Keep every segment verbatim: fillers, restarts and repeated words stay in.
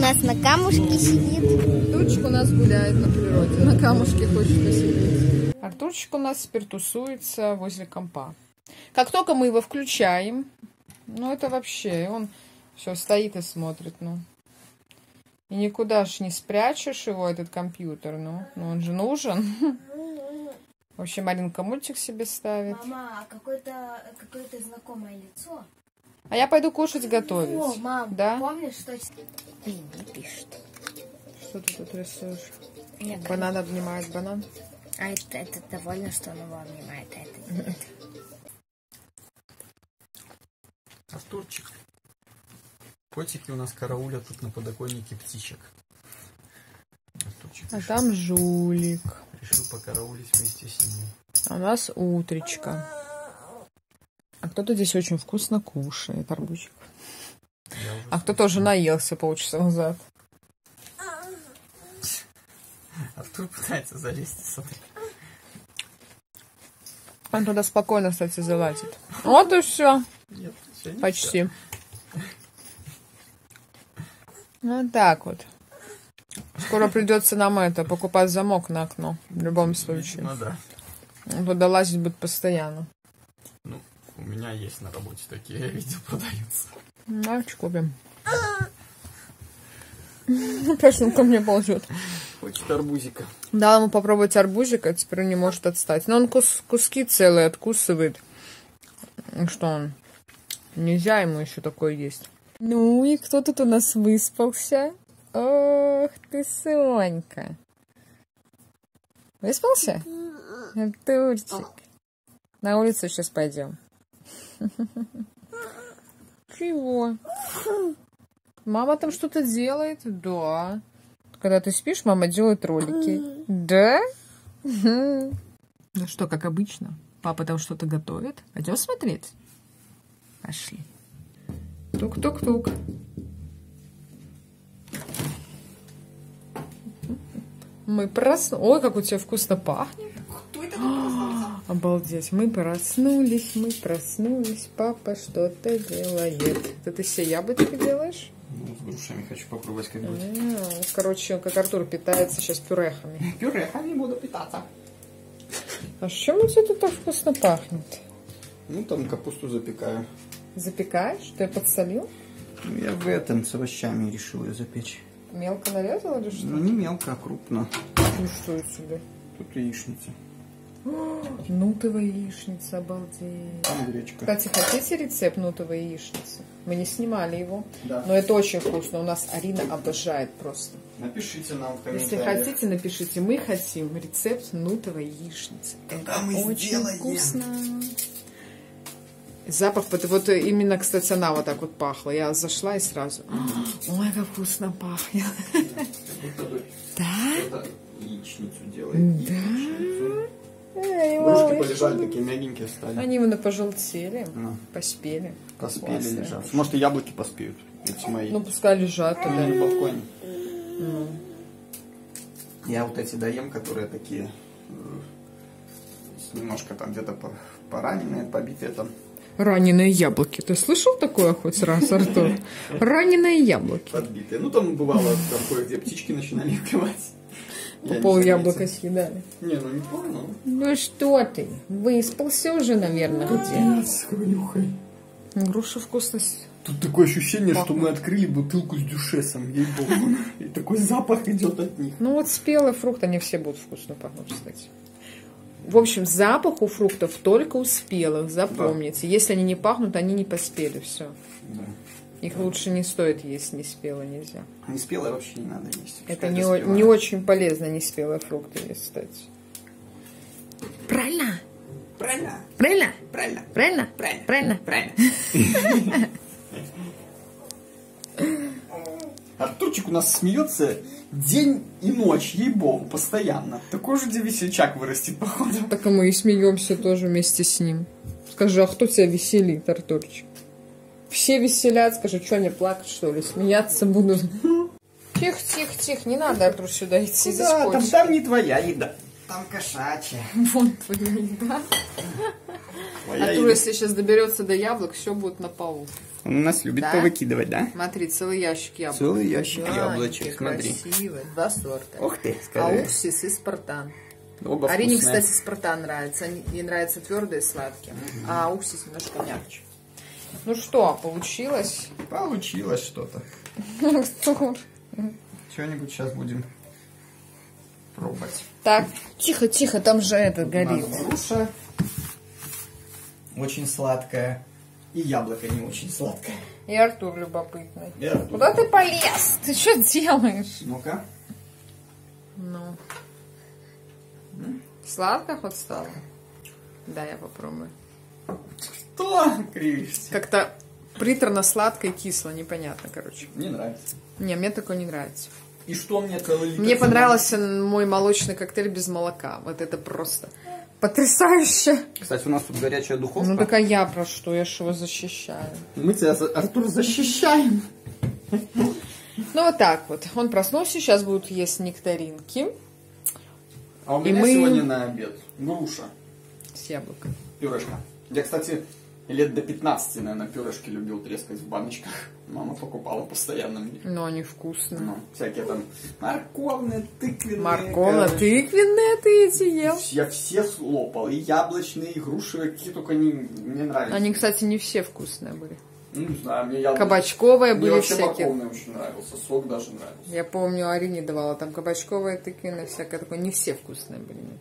нас на камушке сидит. Артурчик у нас гуляет на природе, на камушке хочет посидеть. Артурчик у нас спиртусуется возле компа. Как только мы его включаем, ну это вообще, он все стоит и смотрит, ну. И никуда ж не спрячешь его, этот компьютер, ну, ну он же нужен. В общем, Маринка мультик себе ставит. Мама, какое-то какое-то знакомое лицо. А я пойду кушать готовить. О, мам, да? помнишь, что... И не пишет. Что ты тут рисуешь? Нет, Банан обнимает банан. А это, это довольно, что он его обнимает, а это нет. Артурчик. Котики у нас караулят тут на подоконнике птичек. Артурчик А решил, там жулик. решил покараулить вместе с ним. А у нас утречка. А кто-то здесь очень вкусно кушает, арбузик. А кто тоже наелся полчаса назад. Артур пытается залезть, смотри. Он туда спокойно, кстати, залазит. Вот и все. Нет, всё не Почти. Вот так вот. Скоро придется нам это покупать замок на окно. В любом случае. Ну да. Он туда лазить будет постоянно. Ну, у меня есть на работе такие, я видел, продаются. Давайте купим. Опять он ко мне ползет. Хочет арбузика. Дала ему попробовать арбузик, а теперь он не может отстать. Но он кус куски целые откусывает. Что он? Нельзя ему еще такое есть. Ну и кто тут у нас выспался? Ох ты, Сонька. Выспался? Артурчик. На улицу сейчас пойдем. Чего? Мама там что-то делает? Да. Когда ты спишь, мама делает ролики. Да? Ну что, как обычно. Папа там что-то готовит. Пойдем смотреть? Пошли. Тук-тук-тук. Мы проснулись. Ой, как у тебя вкусно пахнет. Кто это проснулся? Обалдеть. Мы проснулись, мы проснулись. Папа что-то делает. Это ты все яблочки делаешь? Ну, с грушами хочу попробовать, как будет. А, короче, как Артур питается сейчас пюрехами. Пюрехами буду питаться. А с чем у тебя тут так вкусно пахнет? Ну, там капусту запекаю. Запекаешь? Ты подсолил? Ну, я в этом с овощами решил ее запечь. Мелко нарезал или что? Ну, не мелко, а крупно. Ну что это тебе? Тут яичница. Нутовая яичница, обалдеть. Там гречка. Кстати, хотите рецепт нутовой яичницы? Мы не снимали его, Да. но это очень вкусно. У нас Арина обожает просто. Напишите нам в Если комментариях. хотите, напишите. Мы хотим рецепт нутовой яичницы. Тогда Это мы очень сделаем. вкусно. Запах, вот, вот именно, кстати, она вот так вот пахла. Я зашла и сразу. Ой, как вкусно пахнет. Да? Яичницу делает. Да? Яичницу. Эй, Ложки ой, полежали, такие мягенькие стали. Они именно пожелтели, Ну. поспели. Поспели Классно. лежат. Может, и яблоки поспеют. Эти мои. Ну, пускай лежат Они тогда. на балконе. Ну. Я вот эти доем, которые такие э, немножко там где-то по- пораненные, побитые там. Раненые яблоки. Ты слышал такое хоть раз, Артур? Раненые яблоки. Подбитые. Ну, там бывало, там кое-где птички начинали клевать. По пол яблока съедали. Не, ну не понял. Ну что ты? Выспался уже, наверное, где? С хванюхой. Груша вкусность. Тут такое ощущение, что Пахнет. мы открыли бутылку с дюшесом, ей-богу. И такой запах идет от них. Ну вот спелый фрукт, они все будут вкусно пахнуть, кстати. В общем, запах у фруктов только у спелых, запомните. Если они не пахнут, они не поспели, все. Да. Их лучше не стоит есть, не спело нельзя. Не спелое вообще не надо есть. Это Пускай не, это о- спелое. не очень полезно, не спелые фрукты есть, кстати. Правильно? Правильно. Правильно? Правильно. Правильно? Правильно. Правильно? Правильно. Артурчик у нас смеется день и ночь, ей-богу, постоянно. Такой же где весельчак вырастет, походу. Так и мы и смеемся тоже вместе с ним. Скажи, а кто тебя веселит, Артурчик? Все веселят, скажи, что они плакать, что ли? Смеяться будут. Тихо, тихо, тихо, не надо, Артур, сюда идти. Здесь Да, там, котик. там не твоя еда. Там кошачья. Вон твоя еда. Твоя Артур, еда. если сейчас доберется до яблок, все будет на полу. Он у нас любит Да? повыкидывать, да? Смотри, целый ящик яблок. Целый ящик Да, яблочек, какие смотри. красивые, два сорта. Ух ты, А скажи. уксус и спартан. Оба Арине, вкусные. кстати, спартан нравится. Ей нравится твердые и сладкие. А уксус немножко мягче. Ну что, получилось? Получилось что-то. Артур. Что-нибудь сейчас будем пробовать. Так, тихо, тихо, там же это горит. У нас груша очень сладкая. И яблоко не очень сладкое. И Артур любопытный. И Артур. Куда ты полез? Ты что делаешь? Ну-ка. Ну. Сладко хоть стало? Да, я попробую. Что кривишься? Как-то приторно-сладко и кисло, непонятно, короче. Не нравится. Не, мне такое не нравится. И что мне целый литр? Мне понравился мой молочный коктейль без молока. Вот это просто потрясающе. Кстати, у нас тут горячая духовка. Ну так а я про что? Я ж его защищаю. Мы тебя, Артур, защищаем. Ну вот так вот. Он проснулся, сейчас будут есть нектаринки А у И меня мы- сегодня на обед груша, с яблоком. пюрешка. Я, кстати, лет до пятнадцати, наверное, пюрешки любил трескать в баночках. Мама покупала постоянно мне. Но они вкусные. Ну, всякие там морковные, тыквенные. Морковно-тыквенные ты эти ел? Я все слопал. И яблочные, и грушевые, какие только они мне нравятся. Они, кстати, не все вкусные были. Ну, не знаю, мне яблочные. Кабачковые Мне были вообще всякие. морковный очень нравился, сок даже нравился. Я помню, Арине давала там кабачковые, тыквенные, всякое такое. Не все вкусные были. Нет.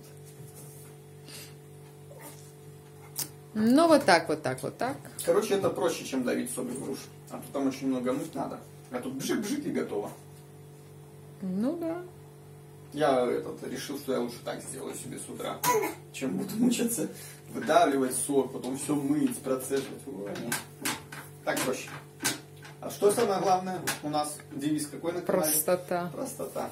Ну, вот так, вот так, вот так. Короче, это проще, чем давить сок из груш. А то там очень много мыть надо. А тут бжик-бжик и готово. Ну, да. Я этот, решил, что я лучше так сделаю себе с утра, чем буду мучиться, выдавливать сок, потом все мыть, процеживать. Ой, нет. Так проще. А что самое главное у нас? Девиз какой на канале? Простота. Простота.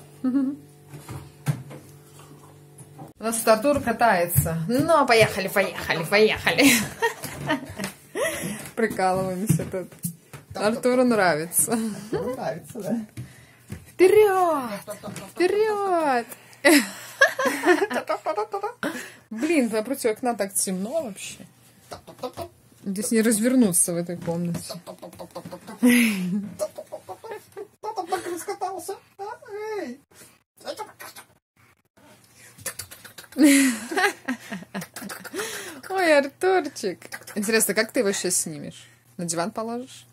У нас тут Артур катается. Ну, поехали, поехали, поехали. Прикалываемся тут. Артуру нравится. Нравится, да? Вперед! Вперед! Блин, напротив окна так темно вообще. Здесь не развернуться в этой комнате. Кто там так раскатался? Эй! Ой, Артурчик. Интересно, как ты его сейчас снимешь? На диван положишь?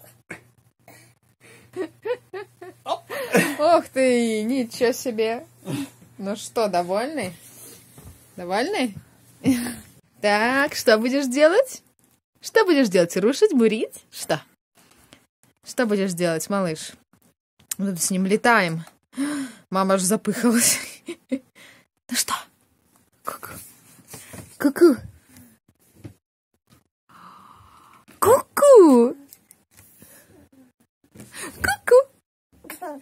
Ох ты, ничего себе. Ну что, довольный? Довольный? Так, что будешь делать? Что будешь делать? Рушить, бурить? Что? Что будешь делать, малыш? Мы тут с ним летаем. Мама аж запыхалась. Ну что? Ку-ку. Ку-ку. Ку-ку. Ку-ку.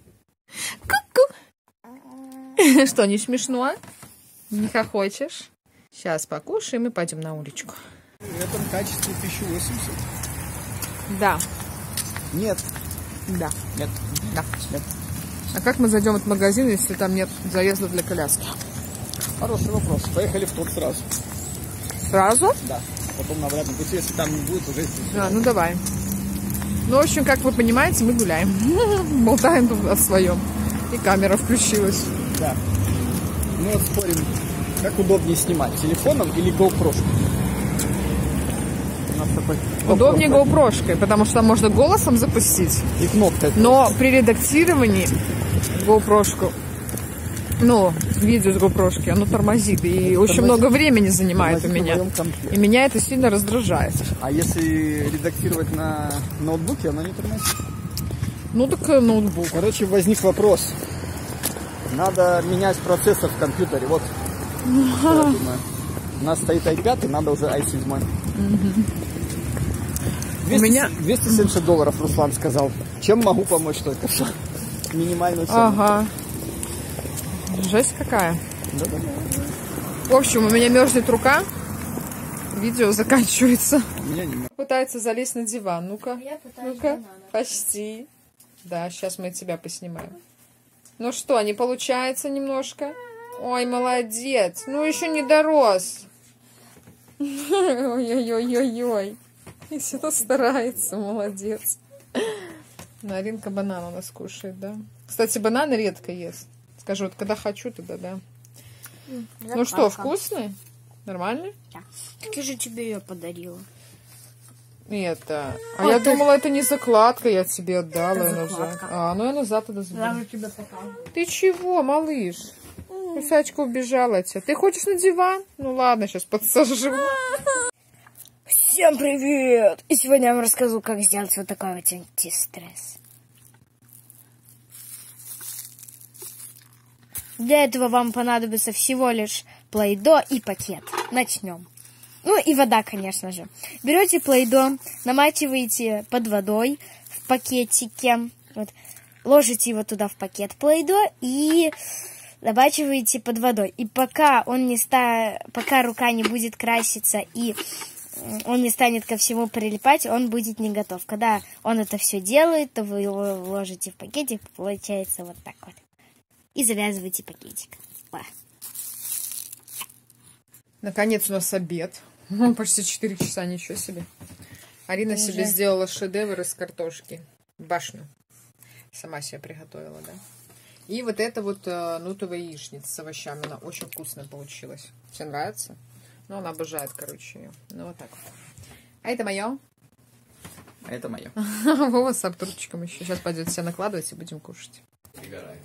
Ку-ку. Что, не смешно? Не хохочешь? Сейчас покушаем и пойдем на уличку. В этом качестве тысяча восемьдесят. Да. Нет. Да. Нет. Да. Нет. А как мы зайдем в этот магазин, если там нет заезда для коляски? Хороший вопрос. Поехали в тот сразу. Сразу? Да. Потом на обратном пути, если там не будет, уже... А, ну давай. Ну, в общем, как вы понимаете, мы гуляем. Болтаем тут о своем. И камера включилась. Да. Мы вот спорим, как удобнее снимать, телефоном или GoPro. У нас такой Удобнее GoPro-шкой, потому что там можно голосом запустить. и кнопка. Но при редактировании GoPro-шку, ну, видео с GoPro-шки, оно тормозит. И очень много времени занимает у меня. И меня это сильно раздражает. А если редактировать на ноутбуке, оно не тормозит. Ну, так э, ноутбук. Короче, возник вопрос. Надо менять процессор в компьютере. Вот. Что я думаю. У нас стоит ай пять, надо уже ай семь. двести, У меня- двести семьдесят долларов, Руслан сказал. Чем могу помочь только что? Минимальную цену. Ага. Жесть какая. Да-да-да. В общем, у меня мерзнет рука. Видео заканчивается. У меня не Пытается залезть на диван. Ну-ка. Я пытаюсь Ну-ка. банана. Почти. Да, сейчас мы тебя поснимаем. Ну что, не получается немножко? Ой, молодец. Ну, еще не дорос. Ой-ой-ой-ой-ой. И все старается, молодец. Ну, Аринка банан у нас кушает, да? Кстати, бананы редко ест. Скажу, вот когда хочу, тогда, да. Закладка. Ну что, вкусный? Нормальный? Да. Так я же тебе ее подарила. Это. А Ой, я ты- думала, это не закладка, я тебе отдала Это ее назад. закладка. А, ну я назад тогда заберу. Я же тебе покажу. Ты чего, малыш? Кусачка убежала от тебя. Ты хочешь на диван? Ну ладно, сейчас подсажу. Всем привет! И сегодня я вам расскажу, как сделать вот такой вот антистресс. Для этого вам понадобится всего лишь плейдо и пакет. Начнем. Ну и вода, конечно же. Берете плейдо, намачиваете под водой в пакетике. Вот, ложите его туда в пакет плейдо и намачиваете под водой. И пока он не ста... пока рука не будет краситься и он не станет ко всему прилипать, он будет не готов. Когда он это все делает, то вы его ложите в пакетик, получается вот так вот. И завязываете пакетик. Ба. Наконец у нас обед. Почти четыре часа, ничего себе. Арина Уже. себе сделала шедевр из картошки. Башню. Сама себе приготовила, да. И вот это вот э, нутовая яичница с овощами. Она очень вкусная получилась. Тебе нравится? Ну, она обожает, короче, ее. Ну, вот так вот. А это мое. А это мое. Вова с Артурчиком еще. Сейчас пойдет все накладывать и будем кушать. Пригорает.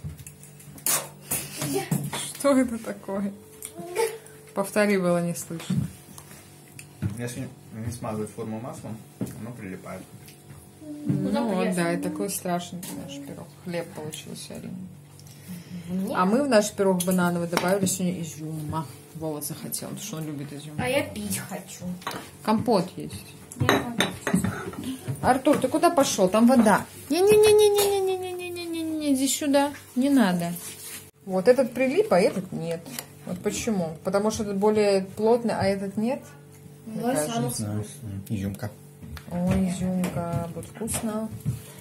Что это такое? Повтори, было не слышно. Если не смазывать форму маслом, оно прилипает. Ну вот, да, и такой страшный наш пирог. Хлеб получился, Арина. А мы в наш пирог банановый добавили сегодня изюма. Вова захотел, потому что он любит изюм. А я пить хочу. Компот есть. Артур, ты куда пошел? Там вода. Не-не-не-не-не-не-не-не-не-не-не, иди сюда. Не надо. Вот этот прилип, а этот нет. Вот почему? Потому что этот более плотный, а этот нет? Мне кажется. Изюмка. Ой, изюмка, будет вкусно.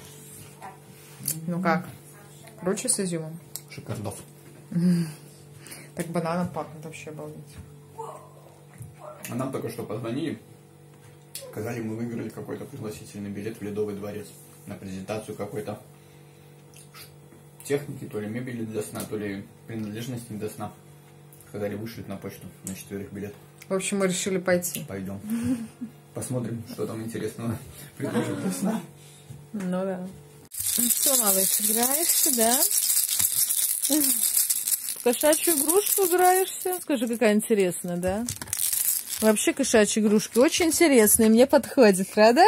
Ну как? Круче с изюмом? Шикардов. Так бананом пахнет, вообще обалдеть. А нам только что позвонили. Сказали, мы выиграли какой-то пригласительный билет в Ледовый дворец. На презентацию какой-то техники, то ли мебели для сна, то ли принадлежности для сна. Сказали, вышлют на почту на четверых билет. В общем, мы решили пойти. Пойдем. Посмотрим, что там интересного предложат для сна. Ну да. Ну что, малыш, играешься, да? В кошачью игрушку играешься? Скажи, какая интересная, да? Вообще кошачьи игрушки очень интересные, мне подходят, правда?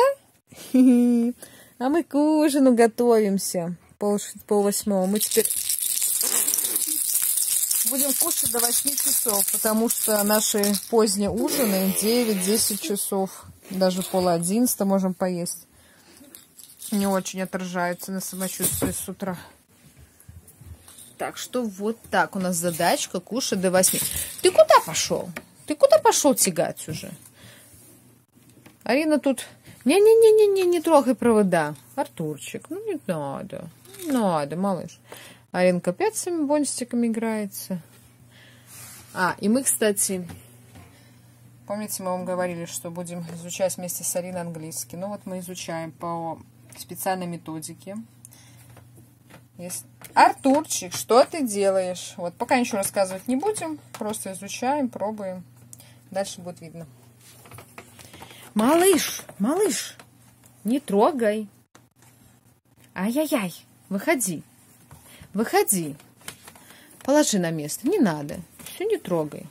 А мы к ужину готовимся. Пол, пол восьмого. Мы теперь будем кушать до восьми часов, потому что наши поздние ужины девять-десять часов. Даже пол одиннадцатого можем поесть. Не очень отражается на самочувствии с утра. Так что вот так у нас задачка кушать до восьми. Ты куда пошел? Ты куда пошел тягать уже? Арина тут... Не-не-не-не-не, не трогай провода. Артурчик, ну не надо. Не надо, малыш. Аринка опять с своими бонстиками играется. А, и мы, кстати... Помните, мы вам говорили, что будем изучать вместе с Ариной английский. Ну вот мы изучаем по специальной методике. Есть... Артурчик, что ты делаешь? Вот пока ничего рассказывать не будем. Просто изучаем, пробуем. Дальше будет видно. Малыш, малыш, не трогай. Ай-яй-яй, выходи. Выходи. Положи на место. Не надо. Все, не трогай.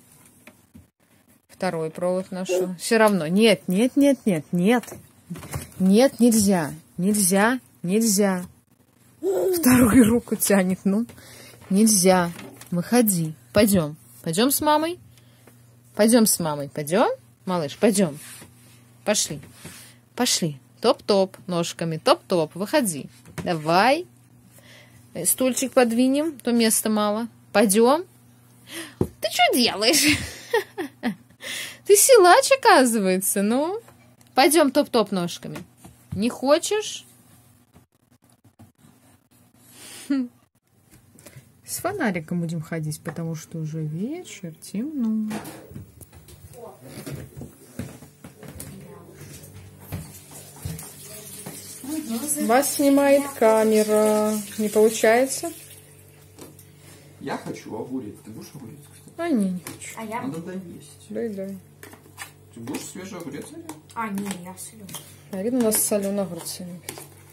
Второй провод нашел. Все равно. Нет, нет, нет, нет, нет. Нет, нельзя. Нельзя, нельзя. Вторую руку тянет. Ну, нельзя. Выходи. Пойдем. Пойдем с мамой. Пойдем с мамой. Пойдем? Малыш, пойдем. Пошли. Пошли. Топ-топ. Ножками. Топ-топ. Выходи. Давай. Стульчик подвинем. То места мало. Пойдем. Ты что делаешь? Ты силач, оказывается. Ну, пойдем топ-топ ножками. Не хочешь? С фонариком будем ходить, потому что уже вечер, темно. Вас снимает камера. Не получается? Я хочу огурец. Ты будешь огурец, кстати? А, не, не хочу. А я... Надо доесть. Дай, дай. Ты будешь свежий огурец? А, не, я солю. Арина у нас соленые огурцы любит.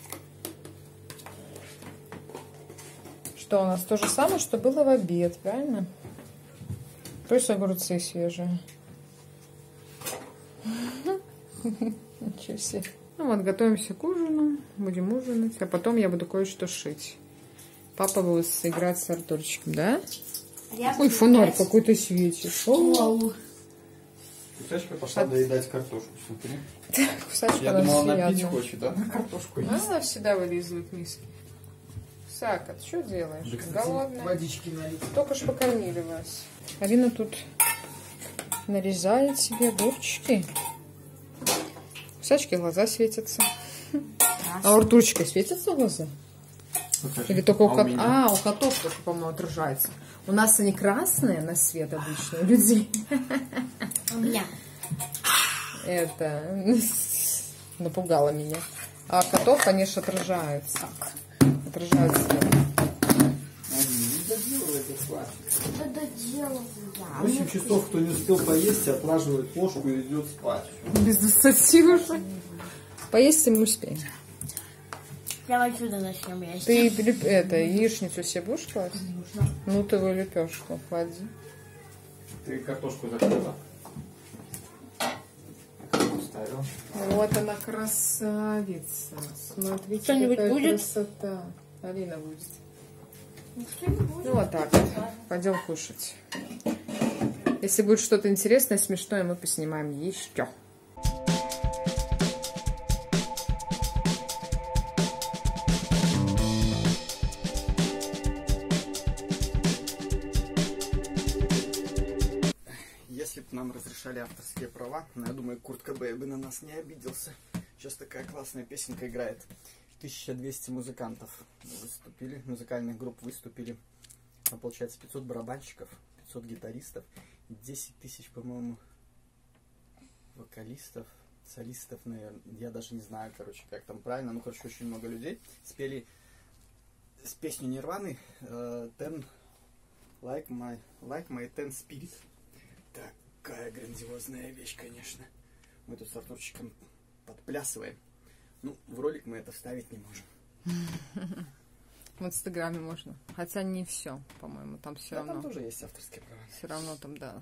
Что у нас то же самое, что было в обед, правильно? То есть огурцы свежие. Ничего себе. Ну вот, готовимся к ужину. Будем ужинать. А потом я буду кое-что шить. Папа будет играть с Артурчиком, да? Я Ой, фонарь какой-то светит. Кусачка пошла доедать картошку, смотри. Кусачка Я думала, она пить хочет, да? На картошку есть. Она всегда вылизывает миски. Сака, ты что делаешь? Голодная? Водички налить. Только что покормили вас. Арина тут нарезает себе огурчики. Кусачки глаза светятся. А у Артурчика светятся глаза? Или только у а, котов? А, у котов только, по-моему, отражается. У нас они красные на свет обычно, у людей. У меня. Это напугало меня. А котов, конечно, отражаются. Отражают свет. Да доделываю я. восемь часов, кто не успел поесть, отлаживает ложку и идет спать. Без двадцати уже. Поесть мы успеем. Прямо отсюда начнем есть. Ты это, яичницу себе будешь класть? Ну ты его лепешку клади. Ты картошку закрыла? Ставил. Вот она красавица. Смотрите, Что-нибудь какая будет? красота. Алина будет. Ну, что-нибудь. Ну вот так вот. Пойдем кушать. Если будет что-то интересное, смешное, мы поснимаем еще. Если бы нам разрешали авторские права, но я думаю, Курт Кобей бы на нас не обиделся. Сейчас такая классная песенка играет. тысяча двести музыкантов выступили, музыкальных групп выступили. Там получается пятьсот барабанщиков, пятьсот гитаристов, десять тысяч, по-моему, вокалистов, солистов, наверное. Я даже не знаю, короче, как там правильно. Ну, короче, очень много людей спели с песню Нирваны uh, Ten Like My Like My Ten Spirit. Такая грандиозная вещь, конечно. Мы тут с Артурчиком подплясываем. Ну, в ролик мы это вставить не можем. В Инстаграме можно. Хотя не все, по-моему, там все Да, равно. там тоже есть авторские права. Все равно там, да.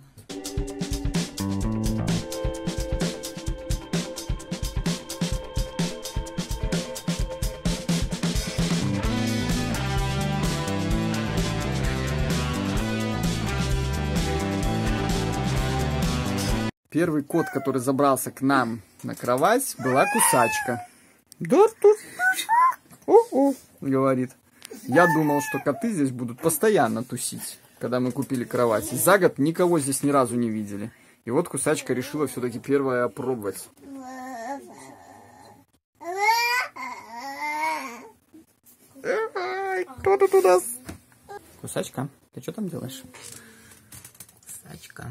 Первый кот, который забрался к нам на кровать, была Кусачка. Да, тут о-о, говорит. Я думал, что коты здесь будут постоянно тусить, когда мы купили кровать. За год никого здесь ни разу не видели. И вот Кусачка решила все-таки первая опробовать. Кто тут у нас? Кусачка, ты что там делаешь? Кусачка.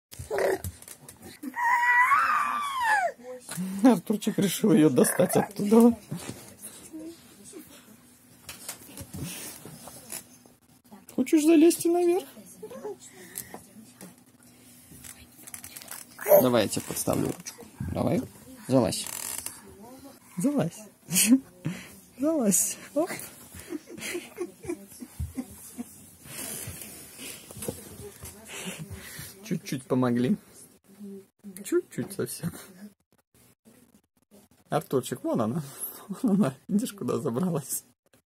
Артурчик решил ее достать оттуда. Хочешь залезть наверх? Давай я тебе подставлю ручку. Давай, залазь. Залазь. Залазь. Оп. Чуть-чуть помогли. Чуть-чуть совсем. Артурчик, вон она. Вон она. Видишь, куда забралась?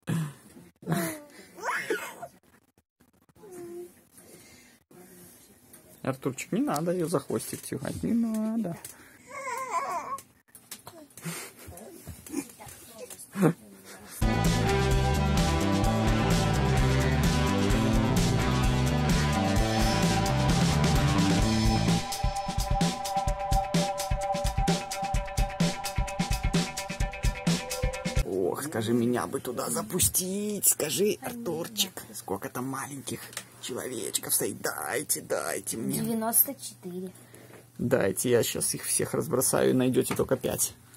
Артурчик, не надо ее за хвостик тягать. Не надо. Ох, скажи, меня бы туда запустить. Скажи, Артурчик, сколько там маленьких человечков стоит. Дайте, дайте мне. девяносто четыре. Дайте, я сейчас их всех разбросаю и найдете только пять.